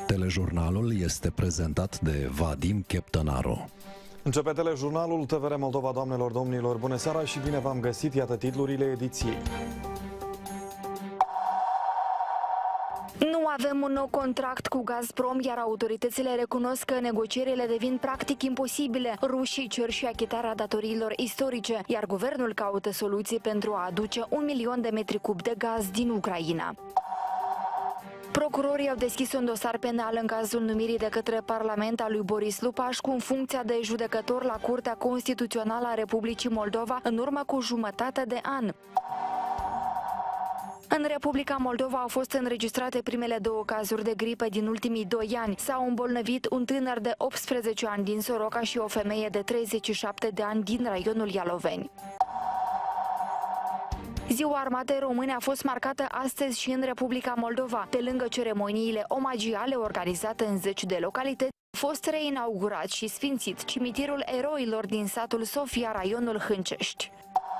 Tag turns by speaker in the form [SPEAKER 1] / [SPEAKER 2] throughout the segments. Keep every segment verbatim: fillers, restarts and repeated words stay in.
[SPEAKER 1] Telejurnalul este prezentat de Vadim Cheptănaru.
[SPEAKER 2] Începe telejurnalul T V R Moldova, doamnelor, domnilor, bună seara și bine v-am găsit, iată titlurile ediției.
[SPEAKER 3] Nu avem un nou contract cu Gazprom, iar autoritățile recunosc că negocierile devin practic imposibile. Rușii cer și achitarea datoriilor istorice, iar guvernul caută soluții pentru a aduce un milion de metri cub de gaz din Ucraina. Procurorii au deschis un dosar penal în cazul numirii de către Parlament a lui Boris Lupașcu în funcția de judecător la Curtea Constituțională a Republicii Moldova în urmă cu jumătate de an. În Republica Moldova au fost înregistrate primele două cazuri de gripă din ultimii doi ani. S-au îmbolnăvit un tânăr de optsprezece ani din Soroca și o femeie de treizeci și șapte de ani din raionul Ialoveni. Ziua Armatei Române a fost marcată astăzi și în Republica Moldova. Pe lângă ceremoniile omagiale organizate în zeci de localități, a fost reinaugurat și sfințit cimitirul eroilor din satul Sofia, raionul Hâncești.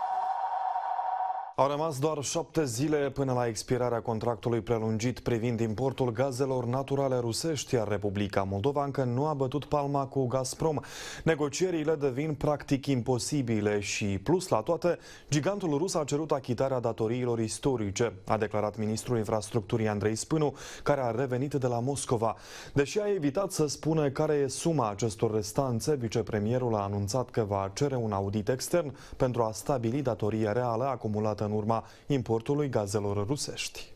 [SPEAKER 2] Au rămas doar șapte zile până la expirarea contractului prelungit privind importul gazelor naturale rusești, iar Republica Moldova încă nu a bătut palma cu Gazprom. Negocierile devin practic imposibile și, plus la toate, gigantul rus a cerut achitarea datoriilor istorice, a declarat ministrul infrastructurii Andrei Spânu, care a revenit de la Moscova. Deși a evitat să spună care e suma acestor restanțe, vicepremierul a anunțat că va cere un audit extern pentru a stabili datoria reală acumulată în urma importului gazelor rusești.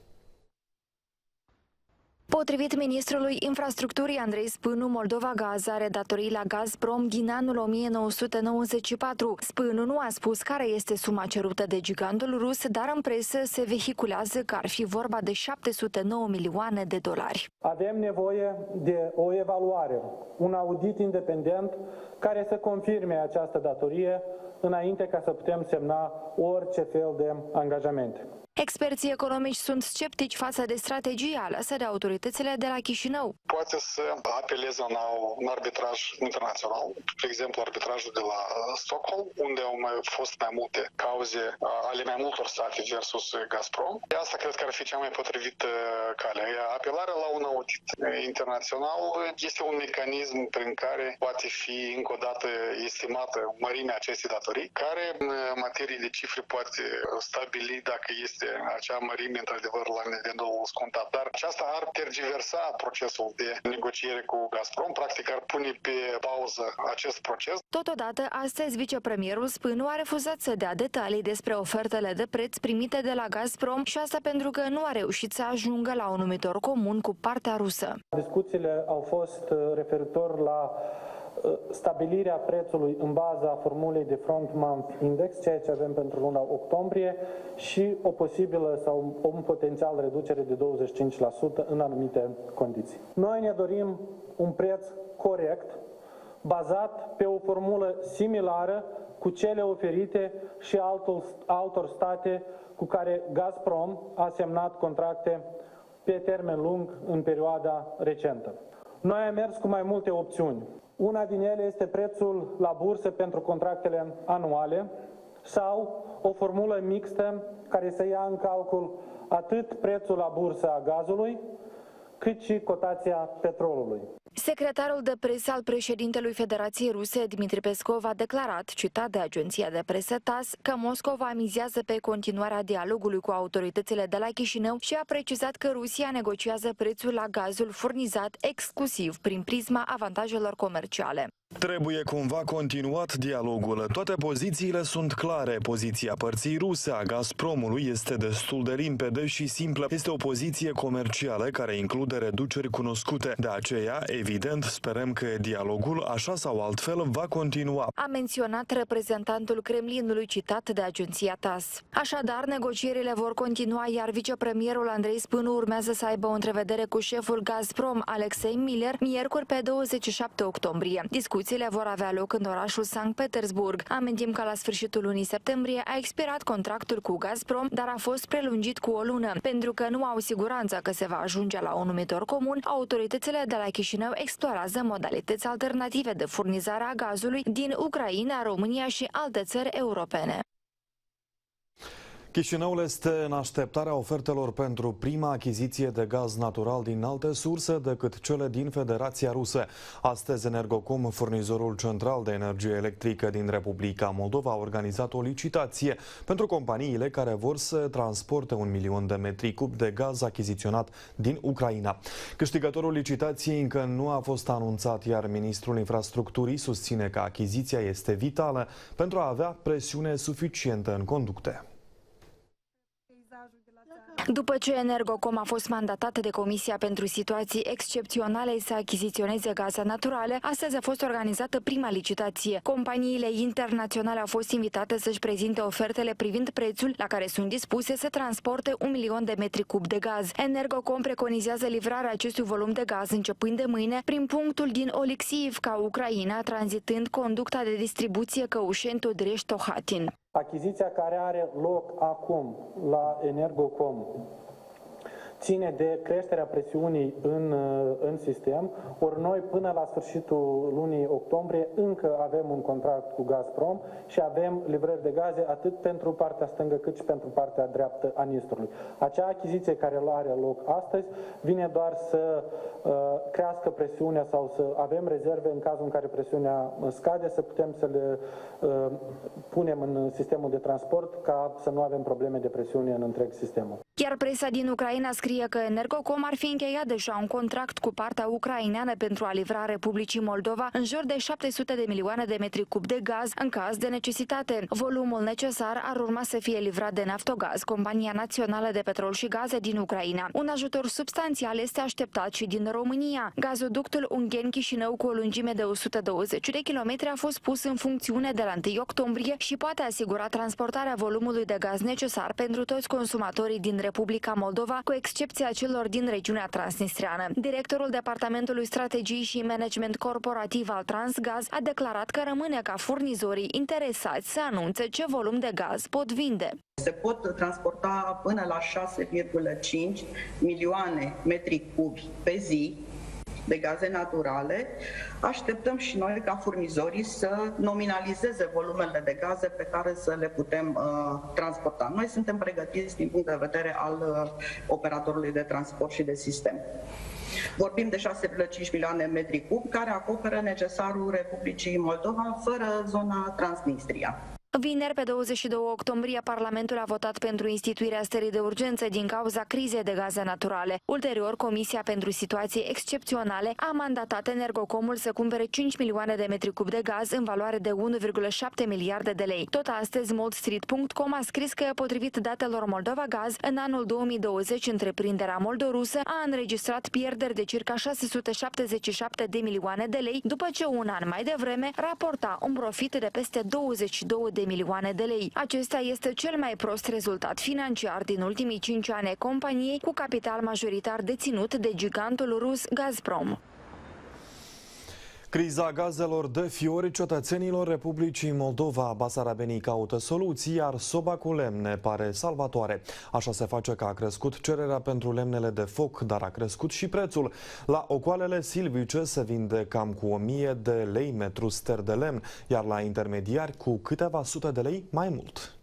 [SPEAKER 3] Potrivit ministrului infrastructurii Andrei Spânu, Moldova Gaz are datorii la Gazprom din anul o mie nouă sute nouăzeci și patru. Spânu nu a spus care este suma cerută de gigantul rus, dar în presă se vehiculează că ar fi vorba de șapte sute nouă milioane de dolari.
[SPEAKER 4] Avem nevoie de o evaluare, un audit independent care să confirme această datorie înainte ca să putem semna orice fel de angajamente.
[SPEAKER 3] Experții economici sunt sceptici față de strategia aleasă de autoritățile de la Chișinău.
[SPEAKER 5] Poate să apeleze la un arbitraj internațional, de exemplu arbitrajul de la Stockholm, unde au mai fost mai multe cauze ale mai multor state versus Gazprom. Asta cred că ar fi cea mai potrivită cale. Apelarea la un audit internațional este un mecanism prin care poate fi încă o dată estimată mărimea acestei datorii, care în materie de cifre poate stabili dacă este acea mărime într-adevăr la nivelul scontat. Dar aceasta ar tergiversa procesul de negociere cu Gazprom, practic ar pune pe pauză acest proces.
[SPEAKER 3] Totodată, astăzi vicepremierul Spânu a refuzat să dea detalii despre ofertele de preț primite de la Gazprom și asta pentru că nu a reușit să ajungă la un numitor comun cu partea rusă.
[SPEAKER 4] Discuțiile au fost referitor la stabilirea prețului în baza formulei de front month index, ceea ce avem pentru luna octombrie, și o posibilă sau un potențial reducere de douăzeci și cinci la sută în anumite condiții. Noi ne dorim un preț corect, bazat pe o formulă similară cu cele oferite și altor, altor state cu care Gazprom a semnat contracte pe termen lung în perioada recentă. Noi am mers cu mai multe opțiuni. Una din ele este prețul la bursă pentru contractele anuale sau o formulă mixtă care să ia în calcul atât prețul la bursă a gazului, cât și cotația petrolului.
[SPEAKER 3] Secretarul de presă al președintelui Federației Ruse, Dmitri Peskov, a declarat, citat de agenția de presă T A S, că Moscova mizează pe continuarea dialogului cu autoritățile de la Chișinău și a precizat că Rusia negociază prețul la gazul furnizat exclusiv prin prisma avantajelor comerciale.
[SPEAKER 6] Trebuie cumva continuat dialogul. Toate pozițiile sunt clare. Poziția părții ruse a Gazpromului este destul de limpede și simplă. Este o poziție comercială care include reduceri cunoscute. De aceea, evident, sperăm că dialogul, așa sau altfel, va continua.
[SPEAKER 3] A menționat reprezentantul Kremlinului citat de agenția T A S. Așadar, negocierile vor continua, iar vicepremierul Andrei Spânu urmează să aibă o întrevedere cu șeful Gazprom, Alexei Miller, miercuri pe douăzeci și șapte octombrie. Discuțiile vor avea loc în orașul Sankt Petersburg. Amintim că la sfârșitul lunii septembrie a expirat contractul cu Gazprom, dar a fost prelungit cu o lună. Pentru că nu au siguranța că se va ajunge la un numitor comun, autoritățile de la Chișinău explorează modalități alternative de furnizare a gazului din Ucraina, România și alte țări europene.
[SPEAKER 2] Chișinăul este în așteptarea ofertelor pentru prima achiziție de gaz natural din alte surse decât cele din Federația Rusă. Astăzi, Energocom, furnizorul central de energie electrică din Republica Moldova, a organizat o licitație pentru companiile care vor să transporte un milion de metri cub de gaz achiziționat din Ucraina. Câștigătorul licitației încă nu a fost anunțat, iar ministrul infrastructurii susține că achiziția este vitală pentru a avea presiune suficientă în conducte.
[SPEAKER 3] După ce Energocom a fost mandatat de Comisia pentru Situații Excepționale să achiziționeze gaze naturale, astăzi a fost organizată prima licitație. Companiile internaționale au fost invitate să-și prezinte ofertele privind prețul la care sunt dispuse să transporte un milion de metri cub de gaz. Energocom preconizează livrarea acestui volum de gaz începând de mâine prin punctul din Oleksiivka, Ucraina, tranzitând conducta de distribuție Căușeni-Todrești-Tohatin.
[SPEAKER 4] Achiziția care are loc acum la Energocom ține de creșterea presiunii în, în sistem, ori noi până la sfârșitul lunii octombrie încă avem un contract cu Gazprom și avem livrări de gaze atât pentru partea stângă cât și pentru partea dreaptă a Nistrului. Acea achiziție care are loc astăzi vine doar să uh, crească presiunea sau să avem rezerve în cazul în care presiunea scade, să putem să le uh, punem în sistemul de transport ca să nu avem probleme de presiune în întreg sistemul.
[SPEAKER 3] Iar presa din Ucraina scrie că Energocom ar fi încheiat deja un contract cu partea ucraineană pentru a livra Republicii Moldova în jur de șapte sute de milioane de metri cub de gaz în caz de necesitate. Volumul necesar ar urma să fie livrat de Naftogaz, compania națională de petrol și gaze din Ucraina. Un ajutor substanțial este așteptat și din România. Gazoductul Ungheni-Chișinău, cu o lungime de o sută douăzeci de kilometri, a fost pus în funcțiune de la întâi octombrie și poate asigura transportarea volumului de gaz necesar pentru toți consumatorii din Republica Moldova, cu excepția celor din regiunea transnistreană. Directorul Departamentului Strategii și Management Corporativ al Transgaz a declarat că rămâne ca furnizorii interesați să anunțe ce volum de gaz pot vinde.
[SPEAKER 7] Se pot transporta până la șase virgulă cinci milioane metri cubi pe zi de gaze naturale. Așteptăm și noi ca furnizorii să nominalizeze volumele de gaze pe care să le putem uh, transporta. Noi suntem pregătiți din punct de vedere al uh, operatorului de transport și de sistem. Vorbim de șase virgulă cinci milioane metri cub care acoperă necesarul Republicii Moldova fără zona Transnistria.
[SPEAKER 3] Vineri, pe douăzeci și doi octombrie, Parlamentul a votat pentru instituirea stării de urgență din cauza crizei de gaze naturale. Ulterior, Comisia pentru Situații Excepționale a mandatat Energocomul să cumpere cinci milioane de metri cub de gaz în valoare de unu virgulă șapte miliarde de lei. Tot astăzi, Moldstreet punct com a scris că, potrivit datelor Moldova Gaz, în anul două mii douăzeci, întreprinderea moldorusă a înregistrat pierderi de circa șase sute șaptezeci și șapte de milioane de lei, după ce un an mai devreme raporta un profit de peste douăzeci și două de milioane de lei. Acesta este cel mai prost rezultat financiar din ultimii cinci ani ai companiei, cu capital majoritar deținut de gigantul rus Gazprom.
[SPEAKER 2] Criza gazelor dă fiori cetățenilor Republicii Moldova. Basarabenii caută soluții, iar soba cu lemne pare salvatoare. Așa se face că a crescut cererea pentru lemnele de foc, dar a crescut și prețul. La ocoalele silvice se vinde cam cu o mie de lei metru ster de lemn, iar la intermediari cu câteva sute de lei mai mult.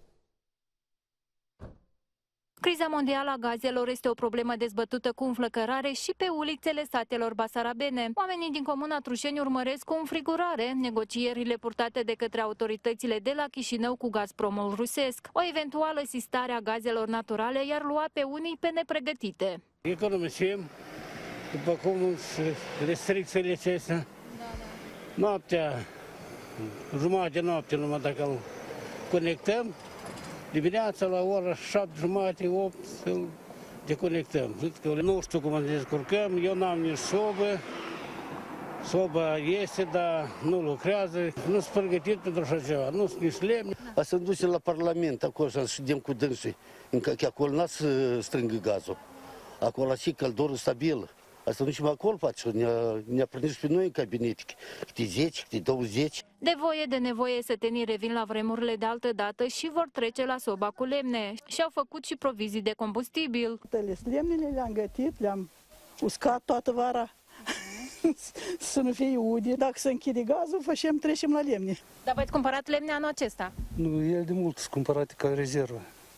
[SPEAKER 8] Criza mondială a gazelor este o problemă dezbătută cu înflăcărare și pe ulițele satelor basarabene. Oamenii din comuna Trușeni urmăresc cu înfrigurare negocierile purtate de către autoritățile de la Chișinău cu Gazpromul rusesc. O eventuală sistare a gazelor naturale i-ar lua pe unii pe nepregătite.
[SPEAKER 9] Economisim, după cum restricțiile acestea, da, da. Noaptea, jumătate de noapte numai dacă îl conectăm, dimineața la ora șapte jumate, opt să-l deconectăm. Că nu știu cum ne descurcăm, eu n-am nici sobă, soba este, dar nu lucrează, nu sunt pregătit pentru așa ceva, nu sunt nici lemn.
[SPEAKER 10] A să duce la Parlament, acolo să ședem cu dânsii, că acolo n-a să strângă gazul, acolo și căldură stabilă. Asta nu și mă acolo face, ne-a ne prins pe noi în cabinet, câte zece, câte douăzeci.
[SPEAKER 8] De voie de nevoie, sătenii revin la vremurile de altă dată și vor trece la soba cu lemne. Și-au făcut și provizii de combustibil.
[SPEAKER 11] Lemnele le-am gătit, le-am uscat toată vara, să nu fie ude. Dacă se închide gazul, facem, trecem la lemne.
[SPEAKER 8] Dar v-ați cumpărat lemne anul acesta?
[SPEAKER 12] Nu, el de mult sunt cumpărate ca rezervă.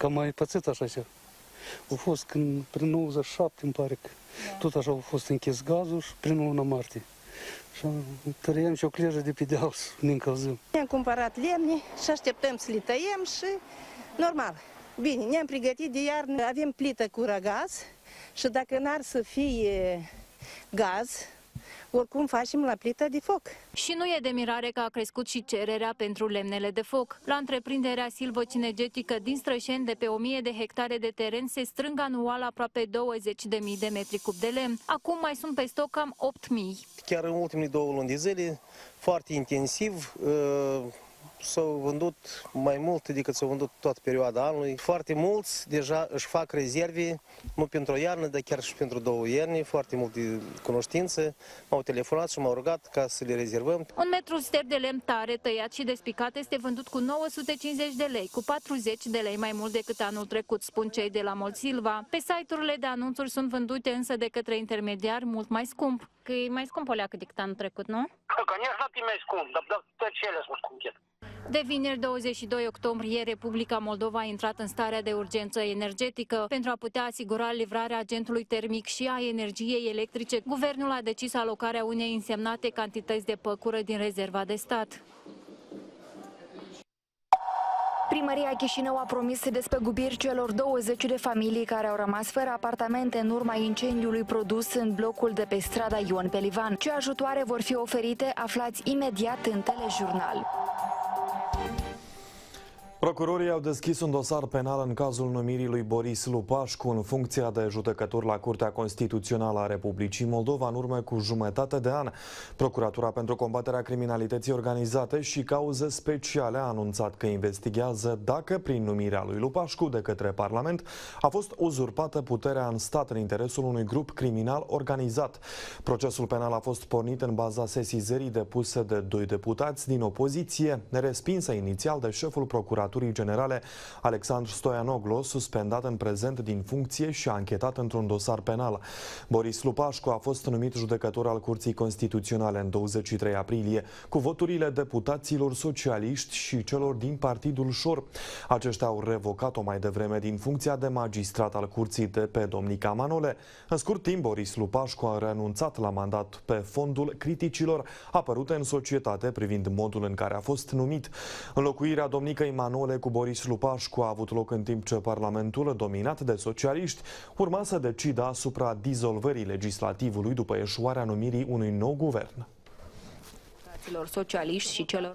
[SPEAKER 9] că am mai pățit așa ceva. A fost când, prin nouăzeci și șapte, îmi pare că da. Tot așa a fost închis gazul și prin luna martie. Și tăiem și o clejă de pe deal să ne încălzim.
[SPEAKER 12] Ne-am cumpărat lemne și așteptăm să le tăiem și normal. Bine, ne-am pregătit de iarnă, avem plită cu răgaz și dacă n-ar să fie gaz, oricum facem la plită de foc.
[SPEAKER 8] Și nu e de mirare că a crescut și cererea pentru lemnele de foc. La întreprinderea silvocinegetică din Strășeni, de pe o mie de hectare de teren, se strâng anual aproape douăzeci de mii de metri cub de lemn. Acum mai sunt pe stoc cam opt mii.
[SPEAKER 13] Chiar în ultimele două luni de zile, foarte intensiv, s-au vândut mai mult decât s-au vândut toată perioada anului. Foarte mulți deja își fac rezerve, nu pentru o iarnă, dar chiar și pentru două ierni. Foarte multe cunoștințe m-au telefonat și m-au rugat ca să le rezervăm.
[SPEAKER 8] Un metru ster de lemn tare, tăiat și despicat este vândut cu nouă sute cincizeci de lei, cu patruzeci de lei mai mult decât anul trecut, spun cei de la Molsilva. Pe site-urile de anunțuri sunt vândute însă de către intermediari mult mai scump. Că e mai scump o leacă decât anul trecut, nu?
[SPEAKER 14] Că nici nu e mai scump, dar tot cele sunt scumpe.
[SPEAKER 8] De vineri douăzeci și doi octombrie, Republica Moldova a intrat în starea de urgență energetică. Pentru a putea asigura livrarea agentului termic și a energiei electrice, guvernul a decis alocarea unei însemnate cantități de păcură din rezerva de stat.
[SPEAKER 3] Primăria Chișinău a promis despăgubiri celor douăzeci de familii care au rămas fără apartamente în urma incendiului produs în blocul de pe strada Ion Pelivan. Ce ajutoare vor fi oferite, aflați imediat în telejurnal.
[SPEAKER 2] Procurorii au deschis un dosar penal în cazul numirii lui Boris Lupașcu în funcția de judecător la Curtea Constituțională a Republicii Moldova în urmă cu jumătate de an. Procuratura pentru combaterea criminalității organizate și cauze speciale a anunțat că investigează dacă prin numirea lui Lupașcu de către Parlament a fost uzurpată puterea în stat în interesul unui grup criminal organizat. Procesul penal a fost pornit în baza sesizării depuse de doi deputați din opoziție, respinsă inițial de șeful procuraturii Generale Alexandru Stoianoglu, suspendat în prezent din funcție și anchetat într-un dosar penal. Boris Lupașcu a fost numit judecător al Curții Constituționale în douăzeci și trei aprilie, cu voturile deputaților socialiști și celor din Partidul Șor. Aceștia au revocat-o mai devreme din funcția de magistrat al Curții de pe Domnica Manole. În scurt timp, Boris Lupașcu a renunțat la mandat pe fondul criticilor apărute în societate privind modul în care a fost numit. Înlocuirea domnicăi Manole cu Boris Lupașcu a avut loc în timp ce Parlamentul, dominat de socialiști, urma să decidă asupra dizolvării legislativului după eșuarea numirii unui nou guvern.
[SPEAKER 3] Celor socialiști și celor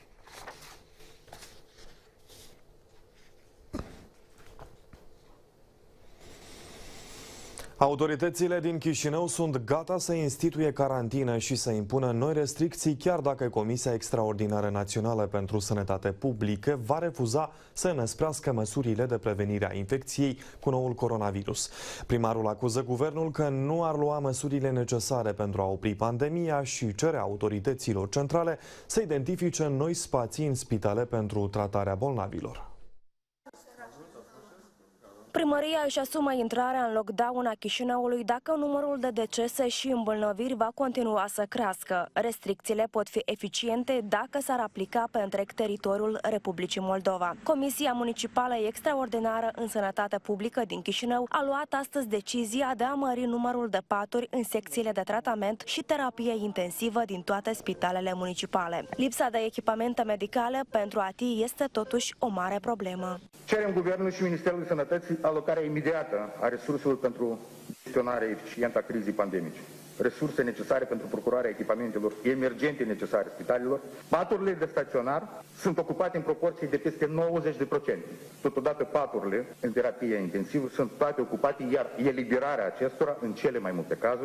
[SPEAKER 2] Autoritățile din Chișinău sunt gata să instituie carantină și să impună noi restricții, chiar dacă Comisia Extraordinară Națională pentru Sănătate Publică va refuza să înăsprească măsurile de prevenire a infecției cu noul coronavirus. Primarul acuză guvernul că nu ar lua măsurile necesare pentru a opri pandemia și cere autorităților centrale să identifice noi spații în spitale pentru tratarea bolnavilor.
[SPEAKER 15] Primăria își asumă intrarea în lockdown a Chișinăului dacă numărul de decese și îmbolnăviri va continua să crească. Restricțiile pot fi eficiente dacă s-ar aplica pe întreg teritoriul Republicii Moldova. Comisia Municipală Extraordinară în Sănătate Publică din Chișinău a luat astăzi decizia de a mări numărul de paturi în secțiile de tratament și terapie intensivă din toate spitalele municipale. Lipsa de echipamente medicale pentru A T I este totuși o mare problemă.
[SPEAKER 16] Cerem Guvernul și Ministerul Sănătății alocarea imediată a resurselor pentru gestionarea eficientă a crizei pandemice, resurse necesare pentru procurarea echipamentelor emergente necesare spitalelor. Paturile de staționar sunt ocupate în proporție de peste nouăzeci de la sută. Totodată paturile în terapie intensivă sunt toate ocupate, iar eliberarea acestora, în cele mai multe cazuri,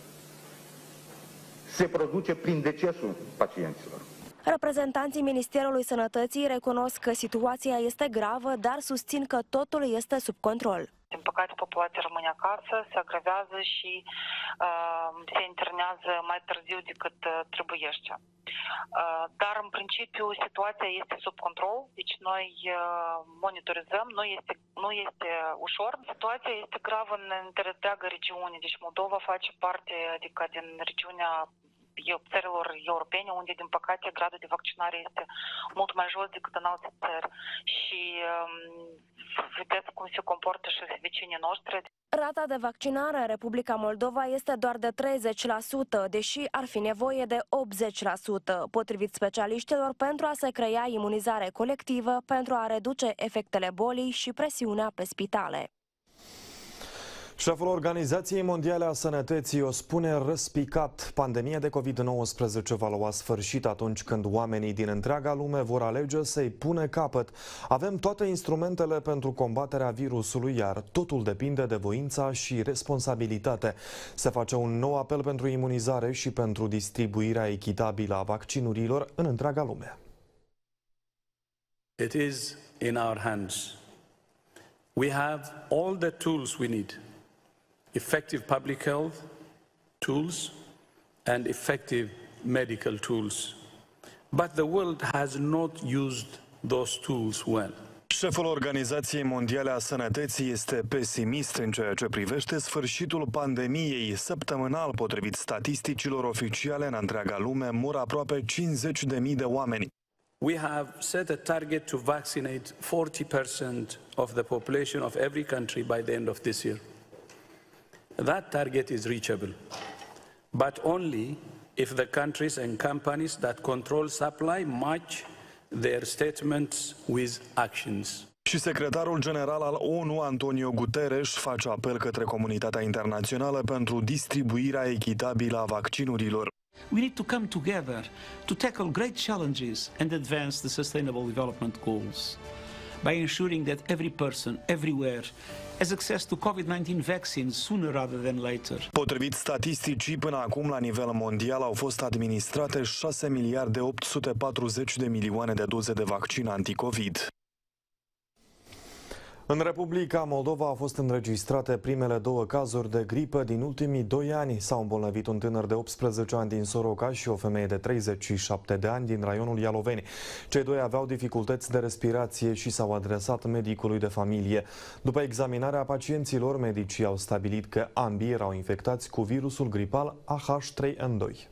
[SPEAKER 16] se produce prin decesul pacienților.
[SPEAKER 15] Reprezentanții Ministerului Sănătății recunosc că situația este gravă, dar susțin că totul este sub control.
[SPEAKER 17] Din păcate, populația rămâne acasă, se agravează și uh, se internează mai târziu decât uh, trebuiește. Uh, dar, în principiu, situația este sub control, deci noi uh, monitorizăm, nu este, nu este ușor. Situația este gravă în întreaga regiune, deci Moldova face parte, adică din regiunea țărilor europene, unde, din păcate, gradul de vaccinare este mult mai jos decât în alte țări. Și um, vedeți cum se comportă și vecinii noștri.
[SPEAKER 15] Rata de vaccinare în Republica Moldova este doar de treizeci la sută, deși ar fi nevoie de optzeci la sută, potrivit specialiștilor, pentru a se crea imunizare colectivă, pentru a reduce efectele bolii și presiunea pe spitale.
[SPEAKER 2] Șeful Organizației Mondiale a Sănătății o spune răspicat. Pandemia de COVID nouăsprezece va lua sfârșit atunci când oamenii din întreaga lume vor alege să-i pune capăt. Avem toate instrumentele pentru combaterea virusului, iar totul depinde de voința și responsabilitate. Se face un nou apel pentru imunizare și pentru distribuirea echitabilă a vaccinurilor în întreaga lume.
[SPEAKER 18] It is in our hands. We have all the tools we need. Effective public health tools and effective medical tools. But the world has not used those tools well.
[SPEAKER 6] Șeful Organizației Mondiale a Sănătății este pesimist în ceea ce privește sfârșitul pandemiei. Săptămânal, potrivit statisticilor oficiale, în întreaga lume mor aproape cincizeci de mii de oameni.
[SPEAKER 18] We have set a target to vaccinate forty percent of the population of every country by the end of this year. That target is reachable, but only if the countries and companies that control supply match their statements with actions.
[SPEAKER 6] Și secretarul general al ONU, Antonio Guterres, face apel către comunitatea internațională pentru distribuirea echitabilă a vaccinurilor.
[SPEAKER 19] We need to come together to tackle great challenges and advance the Sustainable Development Goals by ensuring that every person, everywhere, has access to COVID nineteen vaccines sooner rather than later.
[SPEAKER 6] Potrivit statisticii, până acum la nivel mondial au fost administrate șase miliarde opt sute patruzeci de milioane de doze de vaccin anticovid.
[SPEAKER 2] În Republica Moldova au fost înregistrate primele două cazuri de gripă din ultimii doi ani. S-au îmbolnăvit un tânăr de optsprezece ani din Soroca și o femeie de treizeci și șapte de ani din raionul Ialoveni. Cei doi aveau dificultăți de respirație și s-au adresat medicului de familie. După examinarea pacienților, medicii au stabilit că ambii erau infectați cu virusul gripal A H trei N doi.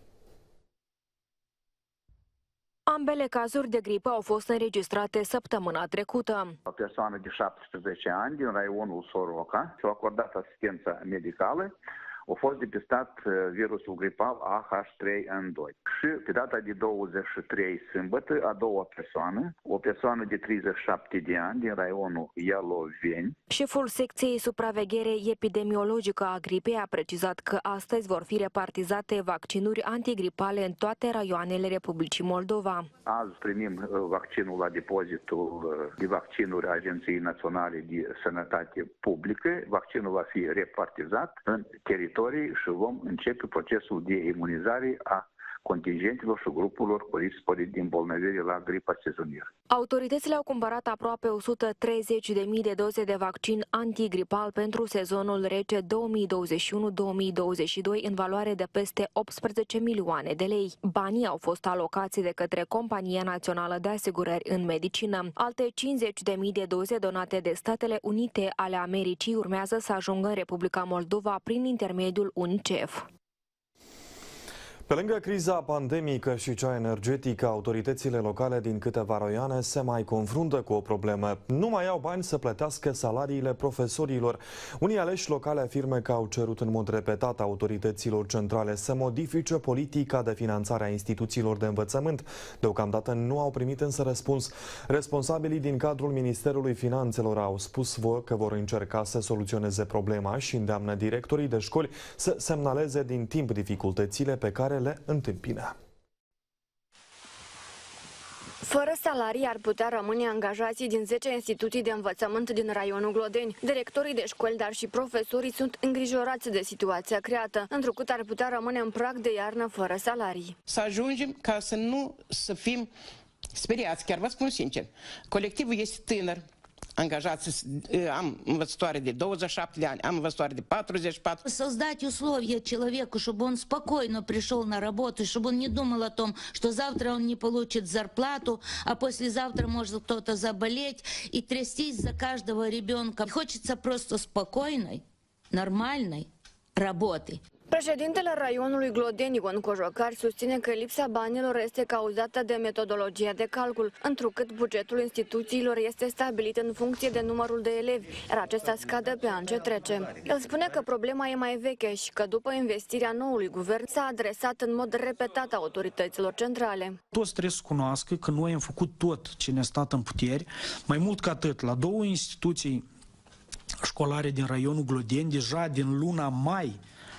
[SPEAKER 3] Ambele cazuri de gripă au fost înregistrate săptămâna trecută.
[SPEAKER 20] O persoană de șaptesprezece ani din raionul Soroca și-a acordat asistență medicală. A fost depistat virusul gripal A H trei N doi. Și pe data de douăzeci și trei sâmbătă, a doua persoană, o persoană de treizeci și șapte de ani din raionul Ialoveni.
[SPEAKER 3] Șeful secției supraveghere epidemiologică a gripei a precizat că astăzi vor fi repartizate vaccinuri antigripale în toate raioanele Republicii Moldova.
[SPEAKER 20] Azi primim vaccinul la depozitul de vaccinuri a Agenției Naționale de Sănătate Publică. Vaccinul va fi repartizat în teritoriu și vom începe procesul de imunizare a contingentelor și grupurilor cu risc sporit de îmbolnăvire la gripa sezonieră.
[SPEAKER 3] Autoritățile au cumpărat aproape o sută treizeci de mii de doze de vaccin antigripal pentru sezonul rece două mii douăzeci și unu două mii douăzeci și doi în valoare de peste optsprezece milioane de lei. Banii au fost alocați de către Compania Națională de Asigurări în Medicină. Alte cincizeci de mii de doze donate de Statele Unite ale Americii urmează să ajungă în Republica Moldova prin intermediul UNICEF.
[SPEAKER 2] Pe lângă criza pandemică și cea energetică, autoritățile locale din câteva raioane se mai confruntă cu o problemă. Nu mai au bani să plătească salariile profesorilor. Unii aleși locale afirmă că au cerut în mod repetat autorităților centrale să modifice politica de finanțare a instituțiilor de învățământ. Deocamdată nu au primit însă răspuns. Responsabilii din cadrul Ministerului Finanțelor au spus că vor încerca să soluționeze problema și îndeamnă directorii de școli să semnaleze din timp dificultățile pe care le întâmpină.
[SPEAKER 3] Fără salarii ar putea rămâne angajații din zece instituții de învățământ din raionul Glodeni. Directorii de școli, dar și profesorii sunt îngrijorați de situația creată, întrucât ar putea rămâne în prag de iarnă fără salarii.
[SPEAKER 21] Să ajungem ca să nu să fim speriați, chiar vă spun sincer. Colectivul este tânăr. Angajați, am învățătoare de двадцать семь de ani, am învățătoare de patruzeci și patru.
[SPEAKER 22] Создать условия человеку, чтобы он спокойно пришел на работу, чтобы он не думал о том, что завтра он не получит зарплату, а послезавтра может кто-то заболеть и трястись за каждого ребенка. Хочется просто спокойной, нормальной работы.
[SPEAKER 3] Președintele raionului Glodeni, Ion Cojocari, susține că lipsa banilor este cauzată de metodologia de calcul, întrucât bugetul instituțiilor este stabilit în funcție de numărul de elevi, iar acesta scade pe an ce trece. El spune că problema e mai veche și că după investirea noului guvern s-a adresat în mod repetat autorităților centrale.
[SPEAKER 1] Toți trebuie să cunoască că noi am făcut tot ce ne-a stat în puteri, mai mult ca atât, la două instituții școlare din raionul Glodeni, deja din luna mai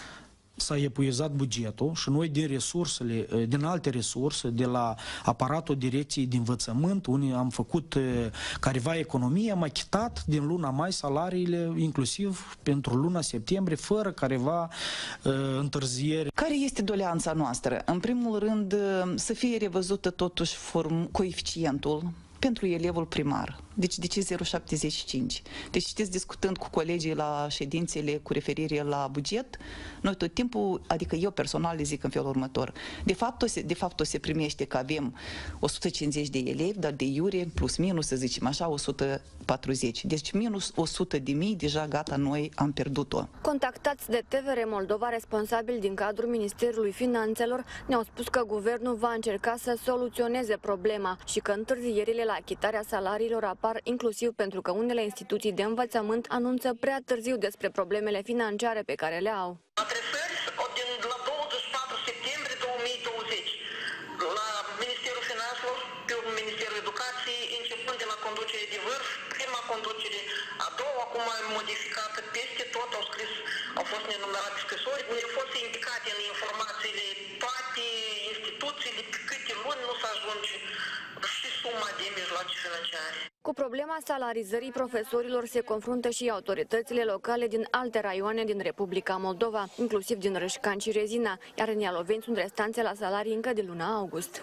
[SPEAKER 1] s-a epuizat bugetul și noi din resursele, din alte resurse, de la aparatul direcției de învățământ, unde am făcut careva economie, am achitat din luna mai salariile, inclusiv pentru luna septembrie, fără careva uh, întârzieri.
[SPEAKER 5] Care este doleanța noastră? În primul rând, să fie revăzută totuși form, coeficientul pentru elevul primar. Deci de ce zero virgulă șaptezeci și cinci? Deci știți, discutând cu colegii la ședințele cu referire la buget, noi tot timpul, adică eu personal le zic în felul următor. De fapt, o se, de fapt o se primește că avem o sută cincizeci de elevi, dar de iure, plus minus, să zicem așa, o sută patruzeci. Deci minus o sută de mii, deja gata, noi am pierdut-o.
[SPEAKER 3] Contactați de T V R Moldova, responsabil din cadrul Ministerului Finanțelor, ne-au spus că guvernul va încerca să soluționeze problema și că întârzierile la achitarea salariilor apar inclusiv pentru că unele instituții de învățământ anunță prea târziu despre problemele financiare pe care le au.
[SPEAKER 14] Adresări din la douăzeci și patru septembrie două mii douăzeci la Ministerul Finanțelor, pe Ministerul Educației, începând de la conducere de vârf, prima conducere, a doua, acum modificată, peste tot au scris, au fost nenumărate scrisori, unde au fost indicate în informațiile toate instituțiile, pe câte luni nu se ajunge și suma de mijloace financiare.
[SPEAKER 3] Cu problema salarizării profesorilor se confruntă și autoritățile locale din alte raioane din Republica Moldova, inclusiv din Râșcan și Rezina, iar în Ialoveni sunt restanțe la salarii încă de luna august.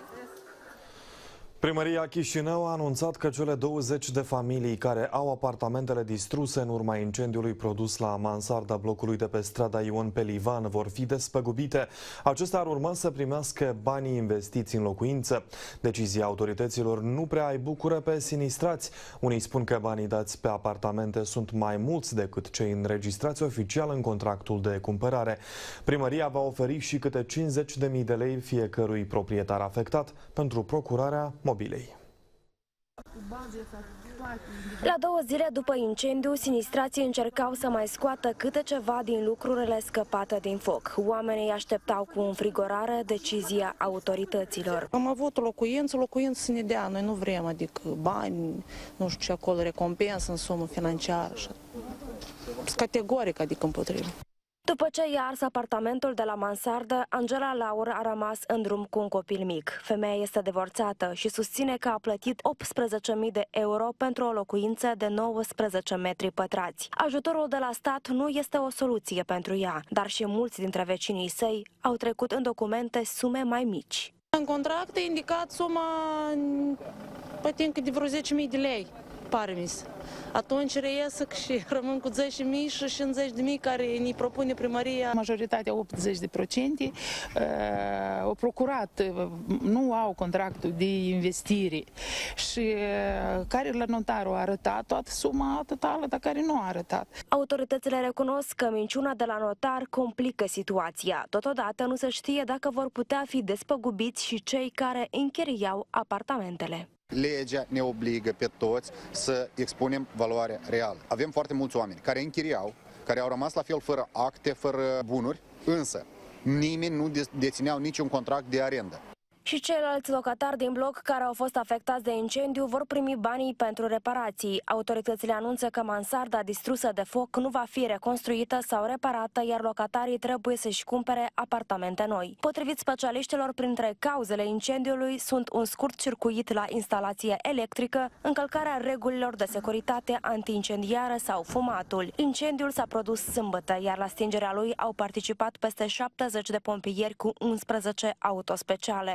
[SPEAKER 2] Primăria Chișinău a anunțat că cele douăzeci de familii care au apartamentele distruse în urma incendiului produs la mansarda blocului de pe strada Ion Pelivan vor fi despăgubite. Acestea ar urma să primească banii investiți în locuință. Decizia autorităților nu prea îi bucură pe sinistrați. Unii spun că banii dați pe apartamente sunt mai mulți decât cei înregistrați oficial în contractul de cumpărare. Primăria va oferi și câte cincizeci de mii de lei fiecărui proprietar afectat pentru procurarea mobilei.
[SPEAKER 15] La două zile după incendiu, sinistrații încercau să mai scoată câte ceva din lucrurile scăpate din foc. Oamenii așteptau cu înfrigorare decizia autorităților.
[SPEAKER 11] Am avut o locuință, locuință să ne dea, noi nu vrem, adică bani, nu știu ce acolo, recompensă în sumă financiară. Sunt categoric, adică împotrivă.
[SPEAKER 15] După ce i-a ars apartamentul de la mansardă, Angela Laur a rămas în drum cu un copil mic. Femeia este divorțată și susține că a plătit optsprezece mii de euro pentru o locuință de nouăsprezece metri pătrați. Ajutorul de la stat nu este o soluție pentru ea, dar și mulți dintre vecinii săi au trecut în documente sume mai mici.
[SPEAKER 11] În contract a indicat suma, poate de vreo zece mii de lei, pare mi se. Atunci reiese și rămân cu zece mii și cincizeci de mii care ne propune primăria.
[SPEAKER 23] Majoritatea, optzeci la sută, au procurat, nu au contractul de investire și care la notar au arătat toată suma totală, dar care nu a arătat.
[SPEAKER 15] Autoritățile recunosc că minciuna de la notar complică situația. Totodată nu se știe dacă vor putea fi despăgubiți și cei care închiriau apartamentele.
[SPEAKER 24] Legea ne obligă pe toți să expunem valoarea reală. Avem foarte mulți oameni care închiriau, care au rămas la fel fără acte, fără bunuri, însă nimeni nu dețineau niciun contract de arendă.
[SPEAKER 15] Și ceilalți locatari din bloc care au fost afectați de incendiu vor primi banii pentru reparații. Autoritățile anunță că mansarda distrusă de foc nu va fi reconstruită sau reparată, iar locatarii trebuie să-și cumpere apartamente noi. Potrivit specialiștilor, printre cauzele incendiului sunt un scurt circuit la instalație electrică, încălcarea regulilor de securitate antiincendiară sau fumatul. Incendiul s-a produs sâmbătă, iar la stingerea lui au participat peste șaptezeci de pompieri cu unsprezece autospeciale.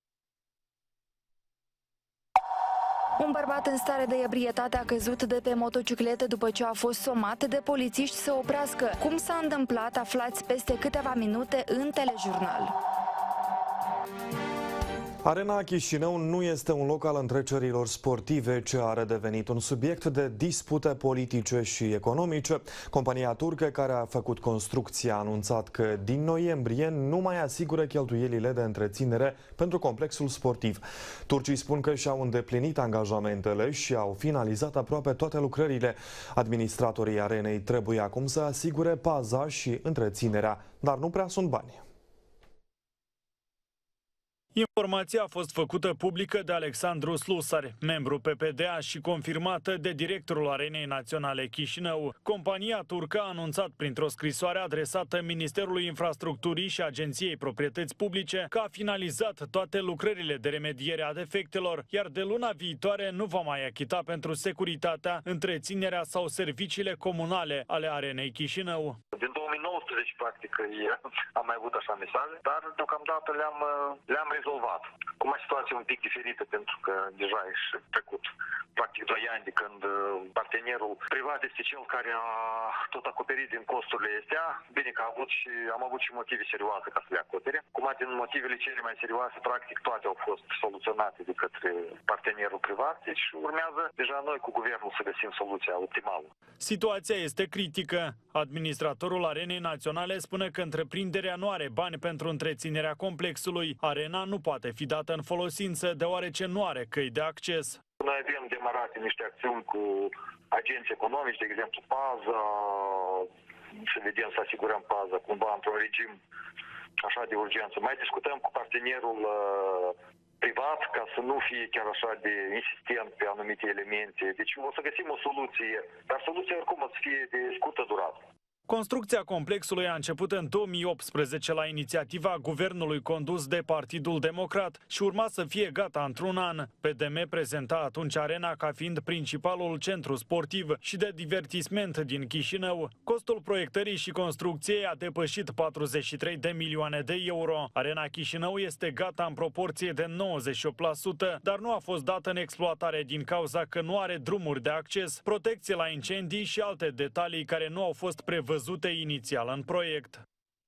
[SPEAKER 3] Un bărbat în stare de ebrietate a căzut de pe motocicletă după ce a fost somat de polițiști să oprească. Cum s-a întâmplat, aflați peste câteva minute în telejurnal.
[SPEAKER 2] Arena Chișinău nu este un loc al întrecerilor sportive, ce a redevenit un subiect de dispute politice și economice. Compania turcă care a făcut construcția a anunțat că din noiembrie nu mai asigură cheltuielile de întreținere pentru complexul sportiv. Turcii spun că și-au îndeplinit angajamentele și au finalizat aproape toate lucrările. Administratorii arenei trebuie acum să asigure paza și întreținerea, dar nu prea sunt bani.
[SPEAKER 4] Informația a fost făcută publică de Alexandru Slusar, membru P P D A și confirmată de directorul Arenei Naționale Chișinău. Compania turcă a anunțat printr-o scrisoare adresată Ministerului Infrastructurii și Agenției Proprietăți Publice că a finalizat toate lucrările de remediere a defectelor, iar de luna viitoare nu va mai achita pentru securitatea, întreținerea sau serviciile comunale ale Arenei Chișinău.
[SPEAKER 7] Din două mii nouăsprezece, practic, am mai avut așa mesaje, dar deocamdată le-am le-am rezolvat. Acum situația e un pic diferită, pentru că deja e trecut practic doi ani de când partenerul privat este cel care a tot acoperit din costurile astea. Bine că a avut și, am avut și motive serioase ca să le acopere. Acum, din motivele cele mai serioase, practic toate au fost soluționate de către partenerul privat, deci urmează deja noi cu guvernul să găsim soluția optimală.
[SPEAKER 4] Situația este critică. Administratorul Arenei Naționale spune că întreprinderea nu are bani pentru întreținerea complexului. Arena nu poate fi dată în folosință deoarece nu are căi de acces.
[SPEAKER 7] Noi avem demarate niște acțiuni cu agenți economici, de exemplu paza, să vedem să asigurăm paza cumva într-un regim așa de urgență. Mai discutăm cu partenerul privat ca să nu fie chiar așa de insistent pe anumite elemente. Deci o să găsim o soluție, dar soluția oricum o să fie de scurtă durată.
[SPEAKER 4] Construcția complexului a început în două mii optsprezece la inițiativa guvernului condus de Partidul Democrat și urma să fie gata într-un an. P D M prezenta atunci arena ca fiind principalul centru sportiv și de divertisment din Chișinău. Costul proiectării și construcției a depășit patruzeci și trei de milioane de euro. Arena Chișinău este gata în proporție de nouăzeci și opt la sută, dar nu a fost dată în exploatare din cauza că nu are drumuri de acces, protecție la incendii și alte detalii care nu au fost prevăzute inițial în proiect.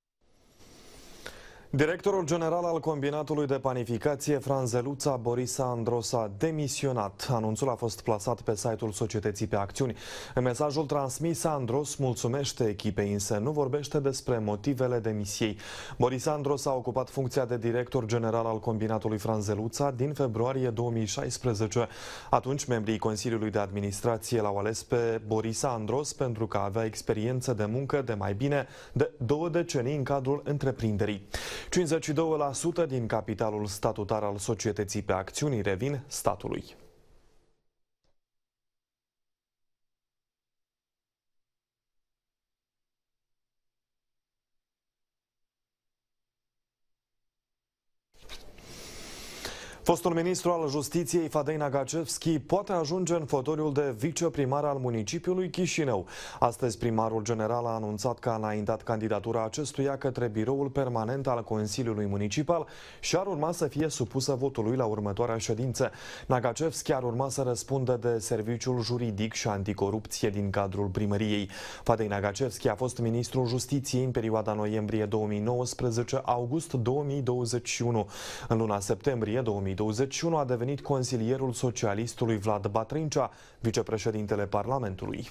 [SPEAKER 2] Directorul general al Combinatului de Panificație Franzeluța, Borisa Andros, a demisionat. Anunțul a fost plasat pe site-ul societății pe acțiuni. În mesajul transmis, Andros mulțumește echipei, însă nu vorbește despre motivele demisiei. Borisa Andros a ocupat funcția de director general al Combinatului Franzeluța din februarie două mii șaisprezece. Atunci, membrii Consiliului de Administrație l-au ales pe Borisa Andros pentru că avea experiență de muncă de mai bine de două decenii în cadrul întreprinderii. cincizeci și doi la sută din capitalul statutar al societății pe acțiuni revin statului. Fostul ministru al Justiției, Fadei Nagacevski, poate ajunge în fotoliul de viceprimar al municipiului Chișinău. Astăzi, primarul general a anunțat că a înaintat candidatura acestuia către biroul permanent al Consiliului Municipal și ar urma să fie supusă votului la următoarea ședință. Nagacevski ar urma să răspundă de serviciul juridic și anticorupție din cadrul primăriei. Fadei Nagacevski a fost ministrul Justiției în perioada noiembrie două mii nouăsprezece-august două mii douăzeci și unu. În luna septembrie două mii douăzeci și unu a devenit consilierul socialistului Vlad Batrincea, vicepreședintele Parlamentului.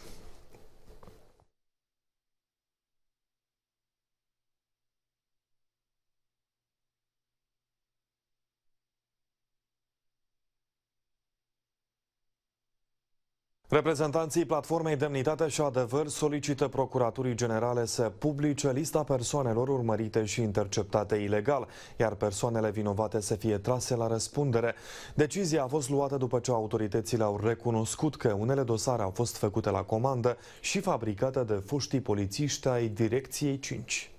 [SPEAKER 2] Reprezentanții Platformei Demnitate și Adevăr solicită Procuraturii Generale să publice lista persoanelor urmărite și interceptate ilegal, iar persoanele vinovate să fie trase la răspundere. Decizia a fost luată după ce autoritățile au recunoscut că unele dosare au fost făcute la comandă și fabricate de foștii polițiști ai Direcției cinci.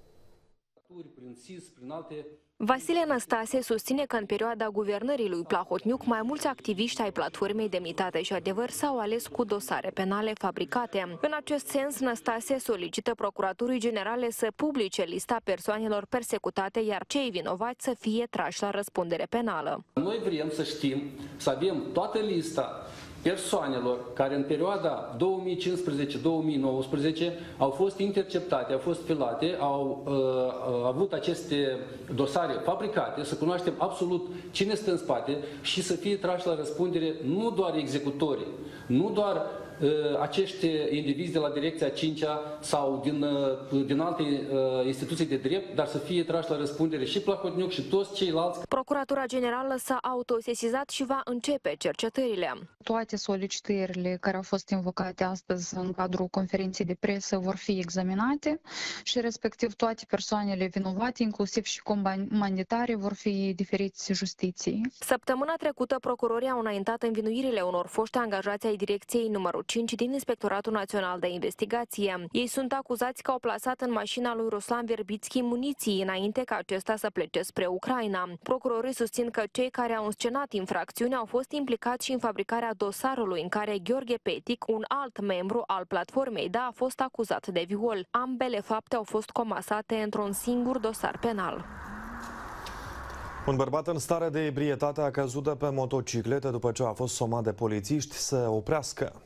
[SPEAKER 15] Vasile Năstase susține că în perioada guvernării lui Plahotniuc mai mulți activiști ai Platformei Demnitate și Adevăr s-au ales cu dosare penale fabricate. În acest sens, Năstase solicită Procuraturii Generale să publice lista persoanelor persecutate, iar cei vinovați să fie trași la răspundere penală.
[SPEAKER 9] Noi vrem să știm, să avem toată lista persoanelor care în perioada două mii cincisprezece două mii nouăsprezece au fost interceptate, au fost filate, au uh, avut aceste dosare fabricate, să cunoaștem absolut cine stă în spate și să fie trași la răspundere nu doar executorii, nu doar uh, acești indivizi de la Direcția cincea sau din, uh, din alte uh, instituții de drept, dar să fie trași la răspundere și Plahotniuc și toți ceilalți.
[SPEAKER 3] Procuratura Generală s-a autosesizat și va începe cercetările.
[SPEAKER 10] Toate solicitările care au fost invocate astăzi în cadrul conferinței de presă vor fi examinate și respectiv toate persoanele vinovate, inclusiv și comandatare, vor fi diferiți justiției.
[SPEAKER 3] Săptămâna trecută, procurorii au înaintat învinuirile unor foști angajați ai Direcției numărul cinci din Inspectoratul Național de Investigație. Ei sunt acuzați că au plasat în mașina lui Ruslan Verbitski muniții înainte ca acesta să plece spre Ucraina. Procurorii susțin că cei care au înscenat infracțiuni au fost implicați și în fabricarea dosarului în care Gheorghe Petic, un alt membru al platformei D A, a fost acuzat de viol. Ambele fapte au fost comasate într-un singur dosar penal.
[SPEAKER 2] Un bărbat în stare de ebrietate a căzut de pe motocicletă după ce a fost somat de polițiști să oprească.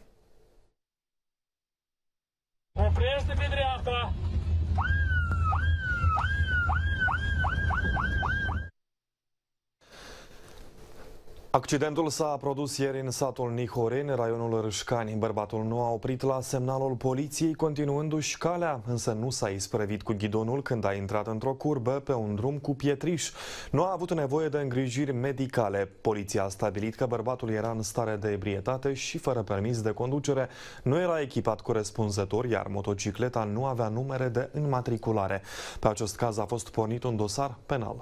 [SPEAKER 12] Oprește pe dreapta!
[SPEAKER 2] Accidentul s-a produs ieri în satul Nihoreni, raionul Râșcani. Bărbatul nu a oprit la semnalul poliției, continuându-și calea, însă nu s-a isprăvit cu ghidonul când a intrat într-o curbă pe un drum cu pietriș. Nu a avut nevoie de îngrijiri medicale. Poliția a stabilit că bărbatul era în stare de ebrietate și fără permis de conducere. Nu era echipat corespunzător, iar motocicleta nu avea numere de înmatriculare. Pe acest caz a fost pornit un dosar penal.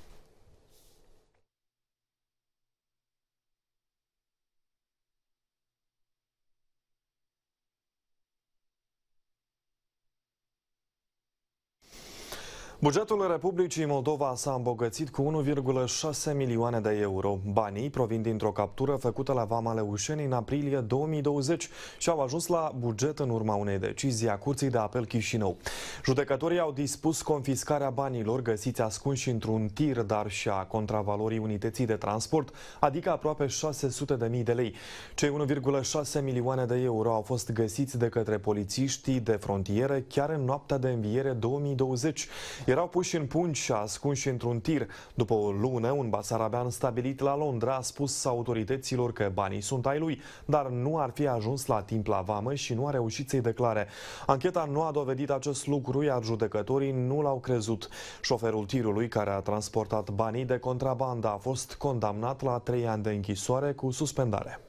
[SPEAKER 2] Bugetul Republicii Moldova s-a îmbogățit cu unu virgulă șase milioane de euro. Banii provin dintr-o captură făcută la Vama Leușeni în aprilie două mii douăzeci și au ajuns la buget în urma unei decizii a Curții de Apel Chișinău. Judecătorii au dispus confiscarea banilor găsiți ascunși într-un tir, dar și a contravalorii unității de transport, adică aproape șase sute de mii de lei. Cei unu virgulă șase milioane de euro au fost găsiți de către polițiștii de frontieră chiar în noaptea de înviere două mii douăzeci. Erau puși în pungi și ascunși într-un tir. După o lună, un basarabean stabilit la Londra a spus autorităților că banii sunt ai lui, dar nu ar fi ajuns la timp la vamă și nu a reușit să-i declare. Ancheta nu a dovedit acest lucru, iar judecătorii nu l-au crezut. Șoferul tirului care a transportat banii de contrabandă a fost condamnat la trei ani de închisoare cu suspendare.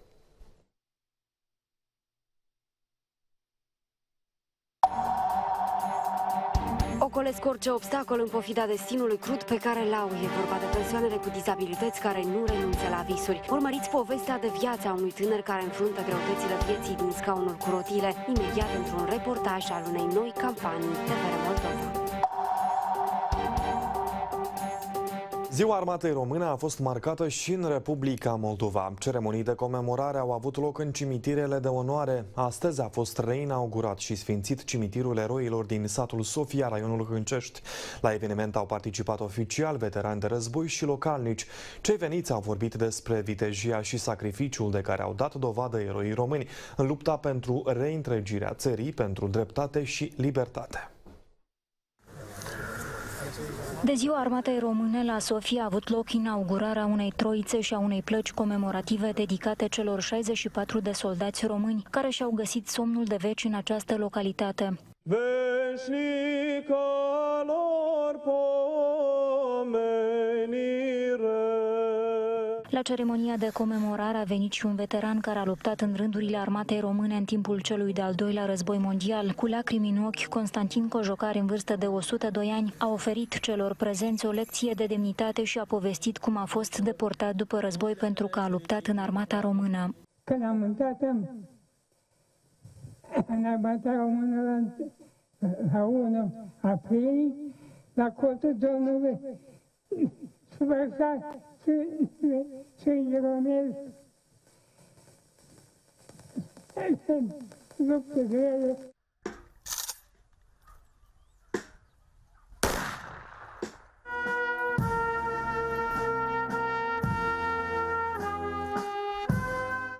[SPEAKER 13] Ocolesc orice obstacol în pofida destinului crud pe care l-au. E vorba de persoanele cu dizabilități care nu renunță la visuri. Urmăriți povestea de viață a unui tânăr care înfruntă greutățile vieții din scaunul cu rotile, imediat într-un reportaj al unei noi campanii T V R Moldova.
[SPEAKER 2] Ziua Armatei Române a fost marcată și în Republica Moldova. Ceremonii de comemorare au avut loc în cimitirele de onoare. Astăzi a fost reinaugurat și sfințit cimitirul eroilor din satul Sofia, raionul Hâncești. La eveniment au participat oficiali, veterani de război și localnici. Cei veniți au vorbit despre vitejia și sacrificiul de care au dat dovadă eroii români în lupta pentru reîntregirea țării, pentru dreptate și libertate.
[SPEAKER 25] De Ziua Armatei Române la Sofia a avut loc inaugurarea unei troițe și a unei plăci comemorative dedicate celor șaizeci și patru de soldați români care și-au găsit somnul de veci în această localitate.
[SPEAKER 26] Veșnică lor pomenire.
[SPEAKER 25] La ceremonia de comemorare a venit și un veteran care a luptat în rândurile armatei române în timpul celui de-al doilea război mondial. Cu lacrimi în ochi, Constantin Cojocar, în vârstă de o sută doi ani, a oferit celor prezenți o lecție de demnitate și a povestit cum a fost deportat după război pentru că a luptat în armata română.
[SPEAKER 27] Când am intrat în armata română la, la unu aprilie, la cotul Domnului, Sfârșat și români, lupte grele.
[SPEAKER 28] Nu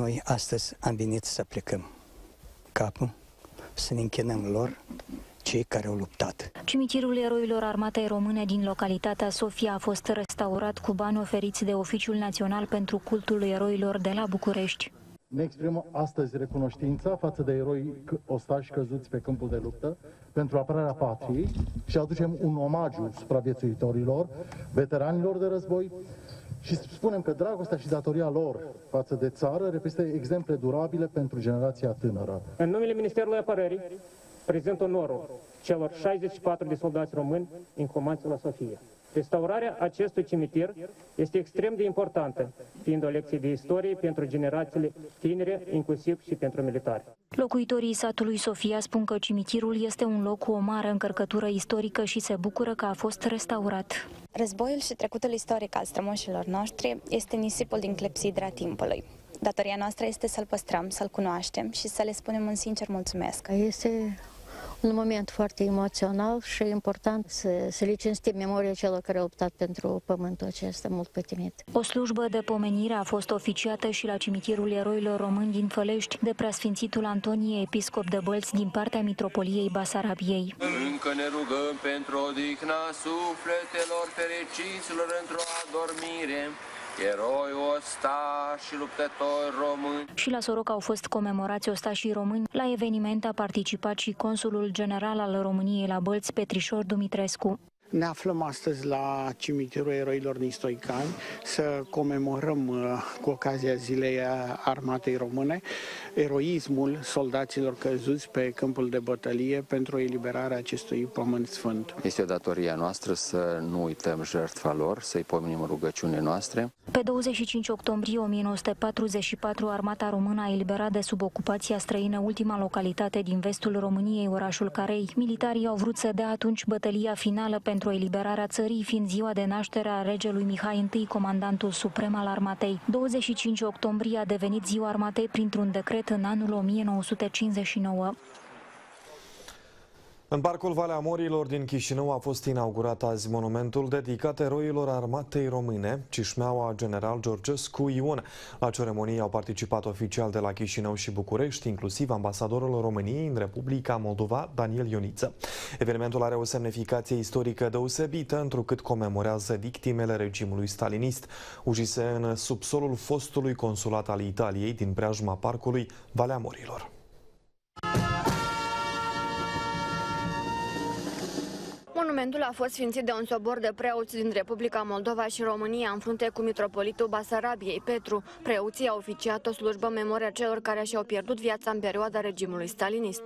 [SPEAKER 6] Noi astăzi am venit să plecăm capul, să ne închinăm lor, cei care au luptat.
[SPEAKER 25] Cimitirul eroilor armatei române din localitatea Sofia a fost restaurat cu bani oferiți de Oficiul Național pentru Cultul Eroilor de la București.
[SPEAKER 8] Ne exprimăm astăzi recunoștința față de eroi ostași căzuți pe câmpul de luptă pentru apărarea patriei și aducem un omagiu supraviețuitorilor, veteranilor de război și spunem că dragostea și datoria lor față de țară reprezintă exemple durabile pentru generația tânără.
[SPEAKER 16] În numele Ministerului Apărării prezint onorul celor șaizeci și patru de soldați români inhumați la Sofia. Restaurarea acestui cimitir este extrem de importantă, fiind o lecție de istorie pentru generațiile tinere, inclusiv și pentru militari.
[SPEAKER 25] Locuitorii satului Sofia spun că cimitirul este un loc cu o mare încărcătură istorică și se bucură că a fost restaurat.
[SPEAKER 17] Războiul și trecutul istoric al strămoșilor noștri este nisipul din clepsidra timpului. Datoria noastră este să-l păstrăm, să-l cunoaștem și să le spunem un sincer mulțumesc.
[SPEAKER 18] Este un moment foarte emoțional și important să, să le cinstim memoria celor care au luptat pentru pământul acesta mult pătimit.
[SPEAKER 25] O slujbă de pomenire a fost oficiată și la cimitirul eroilor români din Fălești de preasfințitul Antonie, episcop de Bălți din partea Mitropoliei Basarabiei.
[SPEAKER 19] Încă ne rugăm pentru odihna sufletelor fericiților într-o adormire, eroi, ostași și luptători români.
[SPEAKER 25] Și la Soroca au fost comemorați ostașii români. La eveniment a participat și consulul general al României la Bălți, Petrișor Dumitrescu.
[SPEAKER 20] Ne aflăm astăzi la cimitirul eroilor nistoicani să comemorăm cu ocazia Zilei Armatei Române eroismul soldaților căzuți pe câmpul de bătălie pentru eliberarea acestui pământ sfânt.
[SPEAKER 28] Este o datorie noastră să nu uităm jertfa lor, să-i pomenim rugăciunile noastre.
[SPEAKER 25] Pe douăzeci și cinci octombrie o mie nouă sute patruzeci și patru, armata română a eliberat de sub ocupația străină ultima localitate din vestul României, orașul Carei. Militarii au vrut să dea atunci bătălia finală pentru eliberarea țării, fiind ziua de naștere a regelui Mihai I, comandantul suprem al armatei. douăzeci și cinci octombrie a devenit ziua armatei printr-un decret în anul o mie nouă sute cincizeci și nouă.
[SPEAKER 2] În Parcul Valea Morilor din Chișinău a fost inaugurat azi monumentul dedicat eroilor armatei române, Cișmeaua General Georgescu Ion. La ceremonie au participat oficiali de la Chișinău și București, inclusiv ambasadorul României în Republica Moldova, Daniel Ioniță. Evenimentul are o semnificație istorică deosebită, întrucât comemorează victimele regimului stalinist, ucise în subsolul fostului consulat al Italiei din preajma Parcului Valea Morilor.
[SPEAKER 29] Monumentul a fost sfințit de un sobor de preoți din Republica Moldova și România în frunte cu mitropolitul Basarabiei, Petru. Preoții au oficiat o slujbă în memoria celor care și-au pierdut viața în perioada regimului stalinist.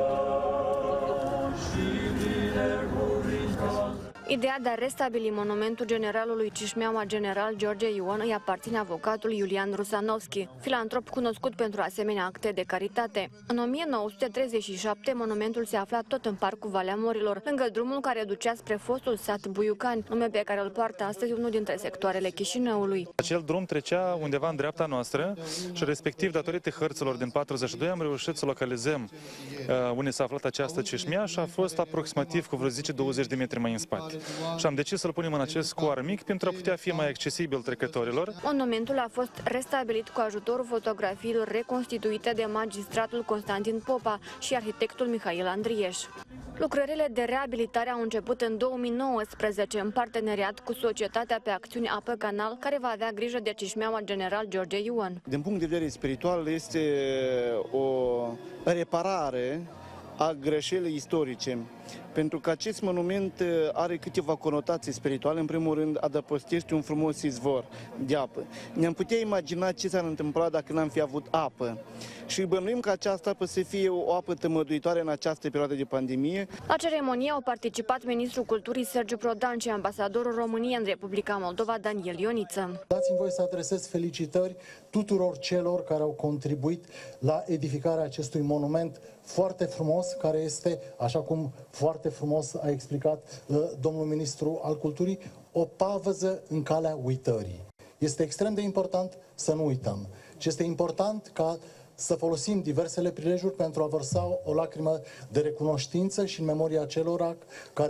[SPEAKER 29] Ideea de a restabili monumentul generalului Cișmeaua General George Ion îi aparține avocatului Iulian Rusanovski, filantrop cunoscut pentru asemenea acte de caritate. În o mie nouă sute treizeci și șapte, monumentul se afla tot în Parcul Valea Morilor, lângă drumul care ducea spre fostul sat Buiucani, nume pe care îl poartă astăzi unul dintre sectoarele Chișinăului.
[SPEAKER 30] Acel drum trecea undeva în dreapta noastră și respectiv, datorită hărților din patruzeci și doi, am reușit să localizăm uh, unde s-a aflat această cișmea și a fost aproximativ cu vreo zece douăzeci de metri mai în spate. Și am decis să-l punem în acest scoar mic pentru a putea fi mai accesibil trecătorilor.
[SPEAKER 29] Monumentul a fost restabilit cu ajutorul fotografiilor reconstituite de magistratul Constantin Popa și arhitectul Mihail Andrieș. Lucrările de reabilitare au început în două mii nouăsprezece în parteneriat cu Societatea pe Acțiuni Apă Canal, care va avea grijă de Cișmeaua General George Ion.
[SPEAKER 31] Din punct de vedere spiritual este o reparare a greșelii istorice, pentru că acest monument are câteva conotații spirituale. În primul rând, adăpostește un frumos izvor de apă. Ne-am putea imagina ce s-ar întâmpla dacă n-am fi avut apă. Și bănuim că această apă să fie o apă tămăduitoare în această perioadă de pandemie.
[SPEAKER 29] La ceremonie au participat ministrul culturii Sergiu Prodan și ambasadorul României în Republica Moldova, Daniel Ioniță.
[SPEAKER 8] Dați-mi voie să adresez felicitări tuturor celor care au contribuit la edificarea acestui monument foarte frumos, care este, așa cum foarte frumos a explicat uh, domnul ministru al culturii, o pavăză în calea uitării. Este extrem de important să nu uităm. Și este important ca să folosim diversele prilejuri pentru a vărsa o lacrimă de recunoștință și în memoria celor care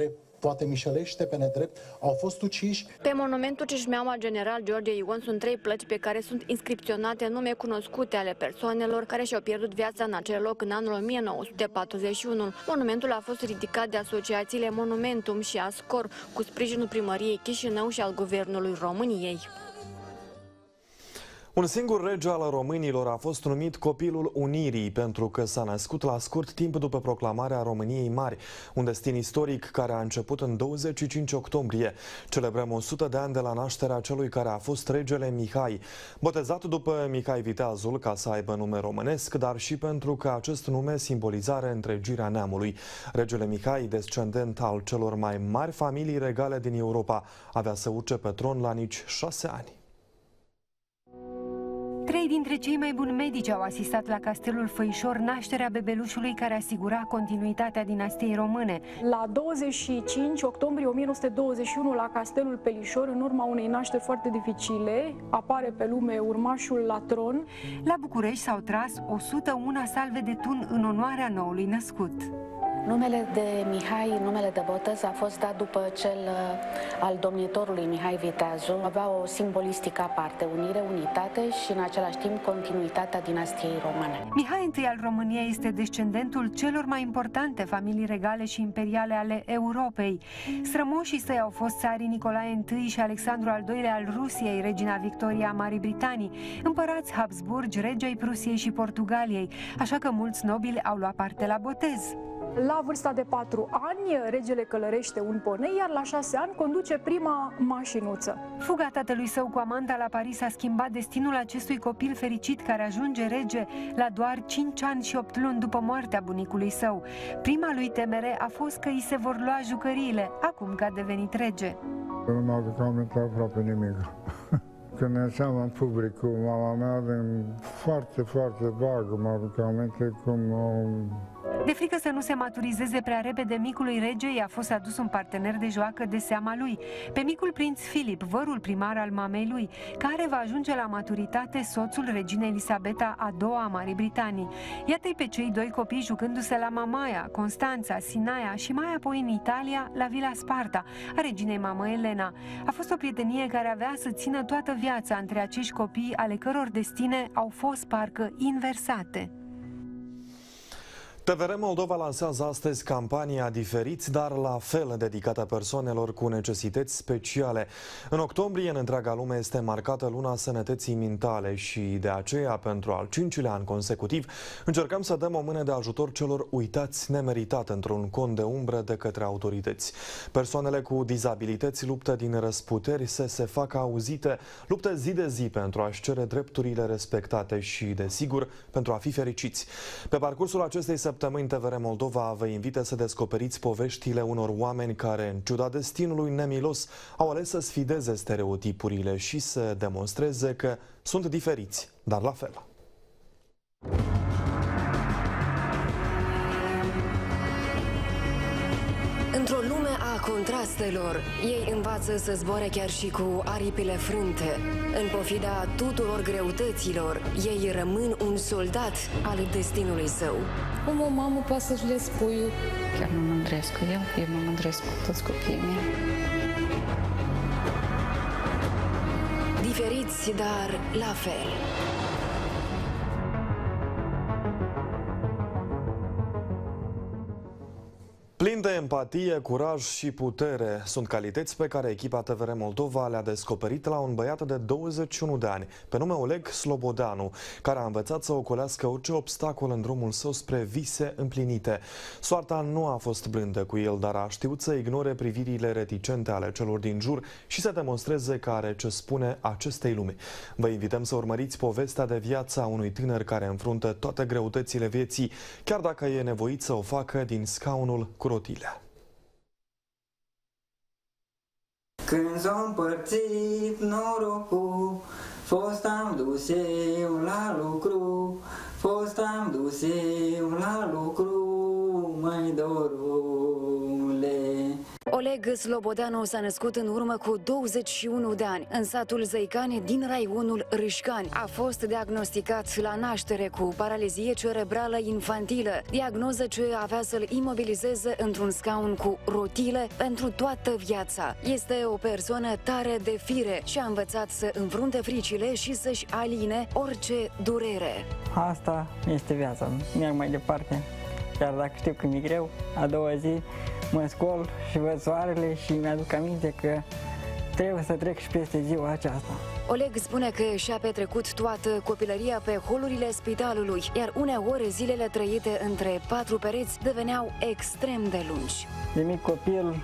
[SPEAKER 8] poate mișelește pe nedrept, au fost uciși.
[SPEAKER 29] Pe monumentul Cișmeaua General George Ion sunt trei plăci pe care sunt inscripționate nume cunoscute ale persoanelor care și-au pierdut viața în acel loc în anul o mie nouă sute patruzeci și unu. Monumentul a fost ridicat de asociațiile Monumentum și Ascor, cu sprijinul primăriei Chișinău și al Guvernului României.
[SPEAKER 2] Un singur rege al românilor a fost numit copilul Unirii pentru că s-a născut la scurt timp după proclamarea României Mari, un destin istoric care a început în douăzeci și cinci octombrie. Celebrăm o sută de ani de la nașterea celui care a fost regele Mihai, botezat după Mihai Viteazul ca să aibă nume românesc, dar și pentru că acest nume simboliza întregirea neamului. Regele Mihai, descendent al celor mai mari familii regale din Europa, avea să urce pe tron la nici șase ani.
[SPEAKER 1] Trei dintre cei mai buni medici au asistat la Castelul Făișor nașterea bebelușului care asigura continuitatea dinastiei române.
[SPEAKER 4] La douăzeci și cinci octombrie o mie nouă sute douăzeci și unu, la Castelul Pelișor, în urma unei nașteri foarte dificile, apare pe lume urmașul la tron.
[SPEAKER 1] La București s-au tras o sută unu salve de tun în onoarea noului născut.
[SPEAKER 5] Numele de Mihai, numele de botez, a fost dat după cel al domnitorului Mihai Viteazu. Avea o simbolistică aparte, unire, unitate și în același timp continuitatea dinastiei române.
[SPEAKER 1] Mihai I al României este descendentul celor mai importante familii regale și imperiale ale Europei. Strămoșii săi au fost țarii Nicolae I și Alexandru al doilea al Rusiei, regina Victoria a Marii Britanii, împărați Habsburgi, regi ai Prusiei și Portugaliei, așa că mulți nobili au luat parte la botez.
[SPEAKER 4] La vârsta de patru ani, regele călărește un ponei, iar la șase ani conduce prima mașinuță.
[SPEAKER 1] Fuga tatălui său cu Amanda la Paris a schimbat destinul acestui copil fericit care ajunge rege la doar cinci ani și opt luni după moartea bunicului său. Prima lui temere a fost că îi se vor lua jucăriile, acum că a devenit rege.
[SPEAKER 7] Nu mă aduc aminte aproape nimic. Când ieșeam în public cu mama mea, din foarte, foarte vag, mă aduc aminte cum...
[SPEAKER 1] De frică să nu se maturizeze prea repede micului rege, i-a fost adus un partener de joacă de seama lui, pe micul prinț Filip, vărul primar al mamei lui, care va ajunge la maturitate soțul reginei Elisabeta a doua a Marii Britanii. Iată-i pe cei doi copii jucându-se la Mamaia, Constanța, Sinaia și mai apoi în Italia, la Villa Sparta, a reginei mamă Elena. A fost o prietenie care avea să țină toată viața între acești copii, ale căror destine au fost parcă inversate.
[SPEAKER 2] T V R Moldova lansează astăzi campania Diferiți, dar la fel dedicată persoanelor cu necesități speciale. În octombrie, în întreaga lume, este marcată Luna Sănătății Mintale și de aceea, pentru al cincilea an consecutiv, încercăm să dăm o mână de ajutor celor uitați nemeritat într-un cont de umbră de către autorități. Persoanele cu dizabilități luptă din răsputeri să se facă auzite, luptă zi de zi pentru a-și cere drepturile respectate și, desigur, pentru a fi fericiți. Pe parcursul acestei săptămâni, Săptămâni T V R Moldova vă invită să descoperiți poveștile unor oameni care, în ciuda destinului nemilos, au ales să sfideze stereotipurile și să demonstreze că sunt diferiți, dar la fel.
[SPEAKER 11] Într-o lume a contrastelor, ei învață să zboare chiar și cu aripile frânte. În pofida tuturor greutăților, ei rămân un soldat al destinului său.
[SPEAKER 14] Cum o mamă poate să-și le spui?
[SPEAKER 10] Chiar mă mândresc cu el, eu mă mândresc cu toți copiii mei.
[SPEAKER 11] Diferiți, dar la fel.
[SPEAKER 2] Plin de empatie, curaj și putere sunt calități pe care echipa T V R Moldova le-a descoperit la un băiat de douăzeci și unu de ani, pe nume Oleg Slobodeanu, care a învățat să ocolească orice obstacol în drumul său spre vise împlinite. Soarta nu a fost blândă cu el, dar a știut să ignore privirile reticente ale celor din jur și să demonstreze că are ce spune acestei lumi. Vă invităm să urmăriți povestea de viață a unui tânăr care înfruntă toate greutățile vieții, chiar dacă e nevoit să o facă din scaunul cu rotile.
[SPEAKER 15] Când s-a împărțit norocul, fost am dus eu la lucru, fost am dus eu la lucru, măi dorule.
[SPEAKER 11] Oleg Slobodeanu s-a născut în urmă cu douăzeci și unu de ani, în satul Zăicani din raionul Râșcani. A fost diagnosticat la naștere cu paralizie cerebrală infantilă, diagnoză ce avea să-l imobilizeze într-un scaun cu rotile pentru toată viața. Este o persoană tare de fire și a învățat să înfrunte fricile și să-și aline orice durere.
[SPEAKER 3] Asta este viața, merg mai departe. Chiar dacă știu că mi-e greu, a doua zi mă scol și văd soarele și mi-aduc aminte că trebuie să trec și peste ziua aceasta.
[SPEAKER 11] Oleg spune că și-a petrecut toată copilăria pe holurile spitalului, iar uneori zilele trăite între patru pereți deveneau extrem de lungi.
[SPEAKER 3] De mic copil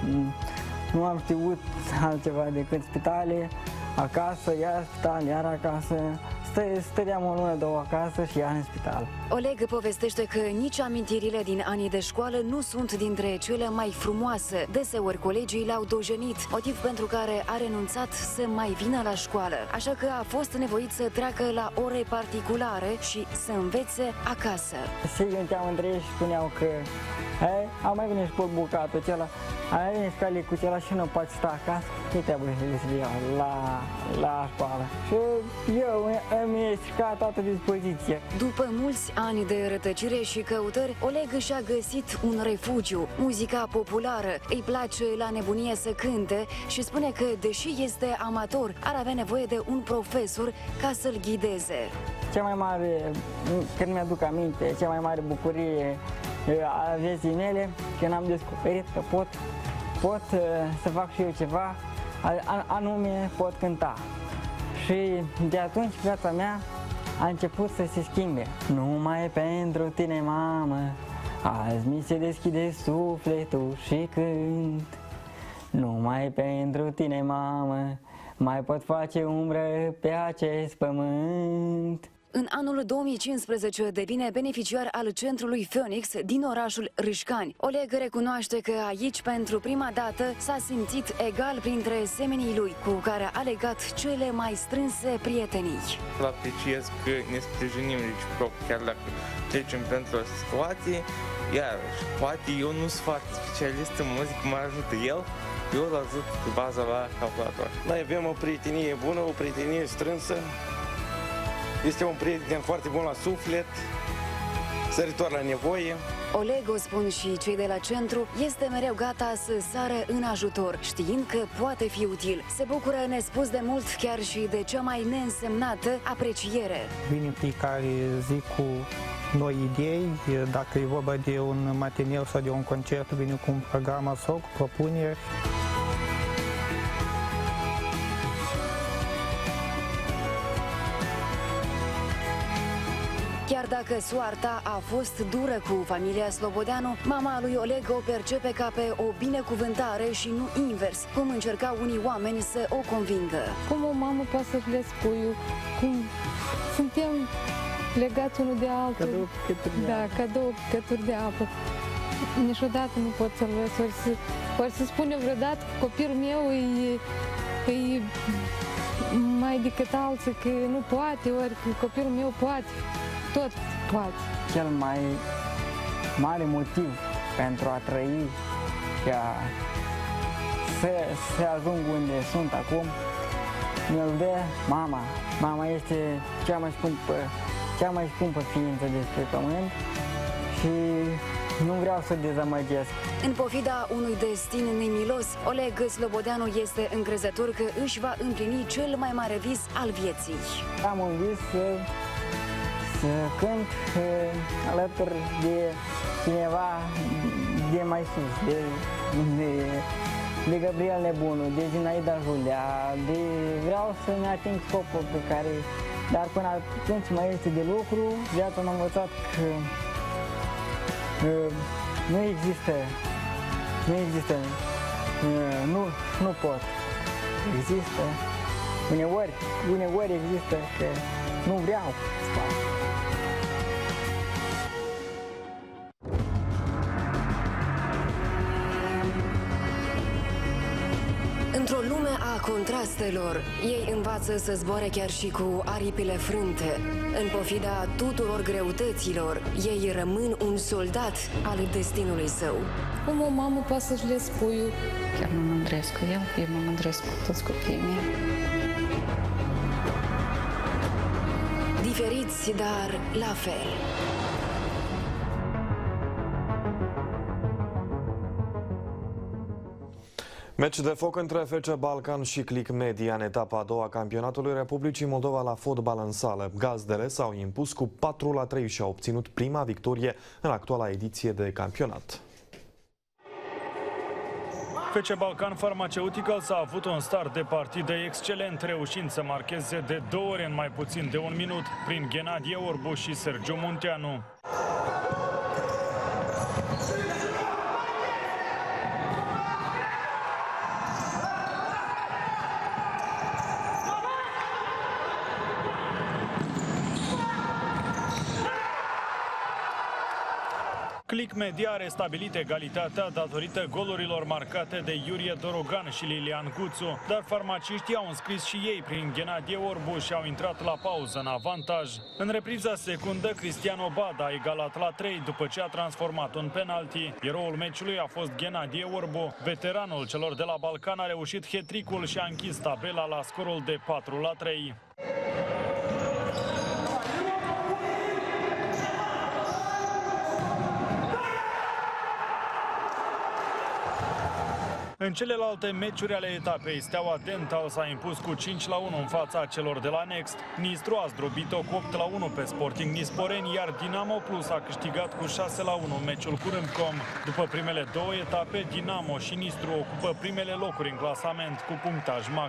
[SPEAKER 3] nu am știut altceva decât spitale, acasă, iar spital, iar acasă. Stăteam o lună, două acasă și iar în spital.
[SPEAKER 11] Oleg povestește că nici amintirile din anii de școală nu sunt dintre cele mai frumoase. Deseori colegii l-au dojenit, motiv pentru care a renunțat să mai vină la școală. Așa că a fost nevoit să treacă la ore particulare și să învețe acasă.
[SPEAKER 3] Se iunteau între ei și spuneau că Hai, au mai venit și pe bucatul acela, ai venit și calicuțela și nu poate sta acasă, ce trebuie să iau la, la școală. Și eu îmi stricat toată dispoziția.
[SPEAKER 11] După mulți ani de rătăcire și căutări, Oleg și-a găsit un refugiu, muzica populară. Îi place la nebunie să cânte și spune că, deși este amator, ar avea nevoie de un profesor ca să-l ghideze.
[SPEAKER 3] Cea mai mare, când mi-aduc aminte, cea mai mare bucurie a vieții mele, când am descoperit că pot, pot să fac și eu ceva, anume pot cânta. Și de atunci viața mea a început să se schimbe. Numai pentru tine, mamă, azi mi se deschide sufletul și cânt. Numai pentru tine, mamă, mai pot face umbră pe acest pământ.
[SPEAKER 11] În anul două mii cincisprezece devine beneficiar al centrului Phoenix din orașul Râșcani. Oleg recunoaște că aici, pentru prima dată, s-a simțit egal printre semenii lui, cu care a legat cele mai strânse prietenii.
[SPEAKER 6] Îl apreciez că ne sprijinim reciproc, chiar dacă trecem pentru o situație, iar poate eu nu sunt foarte specialist în muzică, mă ajută el, eu îl ajut pe baza la calculator.
[SPEAKER 31] Noi avem o prietenie bună, o prietenie strânsă. Este un prieten foarte bun la suflet, săritor la nevoie.
[SPEAKER 11] Oleg, o spun și cei de la centru, este mereu gata să sară în ajutor, știind că poate fi util. Se bucură nespus de mult chiar și de cea mai neînsemnată apreciere.
[SPEAKER 9] Vine fiecare zi cu noi idei, dacă e vorba de un matineu sau de un concert, vine cu un program sau cu propuneri.
[SPEAKER 11] Chiar dacă soarta a fost dură cu familia Slobodeanu, mama lui Oleg o percepe ca pe o binecuvântare și nu invers, cum încercau unii oameni să o convingă.
[SPEAKER 14] Cum o mamă poate să-și le spui, cum suntem legați unul de altul.
[SPEAKER 3] Ca două picături de
[SPEAKER 14] da,
[SPEAKER 3] apă.
[SPEAKER 14] ca două picături de apă. Niciodată nu pot să-l văd. Ori să, ori să spune vreodată că copilul meu e, e mai decât alții, că nu poate, ori că copilul meu poate. Tot poate.
[SPEAKER 3] Cel mai mare motiv pentru a trăi și a să, să ajung unde sunt acum, mi-l dă mama. Mama este cea mai scumpă, cea mai scumpă ființă despre pământ și nu vreau să dezamăgesc.
[SPEAKER 11] În pofida unui destin nemilos, Oleg Slobodeanu este încrezător că își va împlini cel mai mare vis al vieții.
[SPEAKER 3] Am un vis să să cânt uh, alături de cineva de mai sus, de, de, de Gabriel Nebunu, de Zinaida Julia, de, vreau să-mi ating scopul pe care, dar până atunci mai este de lucru. Viața m-a învățat că uh, nu există, nu există, uh, nu, nu pot, există, uneori, uneori există că nu vreau să fac.
[SPEAKER 11] Într-o lume a contrastelor, ei învață să zboare chiar și cu aripile frânte. În pofida tuturor greutăților, ei rămân un soldat al destinului său.
[SPEAKER 14] Cum o mamă poate să-și les puiul?
[SPEAKER 10] Chiar mă mândresc cu el, eu mă mândresc cu toți copiii mei.
[SPEAKER 11] Diferiți, dar la fel.
[SPEAKER 2] Meci de foc între F C Balcan și Click Media în etapa a doua a campionatului Republicii Moldova la fotbal în sală. Gazdele s-au impus cu patru la trei și au obținut prima victorie în actuala ediție de campionat.
[SPEAKER 12] F C Balcan Pharmaceuticals a avut un start de partidă excelent, reușind să marcheze de două ori în mai puțin de un minut prin Ghenadie Orbu și Sergiu Munteanu. Click Media a restabilit egalitatea datorită golurilor marcate de Iurie Dorogan și Lilian Guțu, dar farmaciștii au înscris și ei prin Ghenadie Orbu și au intrat la pauză în avantaj. În repriza secundă, Cristian Obada a egalat la trei după ce a transformat un penalti. Eroul meciului a fost Ghenadie Orbu. Veteranul celor de la Balcan a reușit hat-trick-ul și a închis tabela la scorul de patru la trei. În celelalte meciuri ale etapei, Steaua Dental s-a impus cu cinci la unu în fața celor de la Next. Nistru a zdrobit-o cu opt la unu pe Sporting Nisporeni, iar Dinamo Plus a câștigat cu șase la unu meciul cu Râmcom. După primele două etape, Dinamo și Nistru ocupă primele locuri în clasament cu punctaj maxim.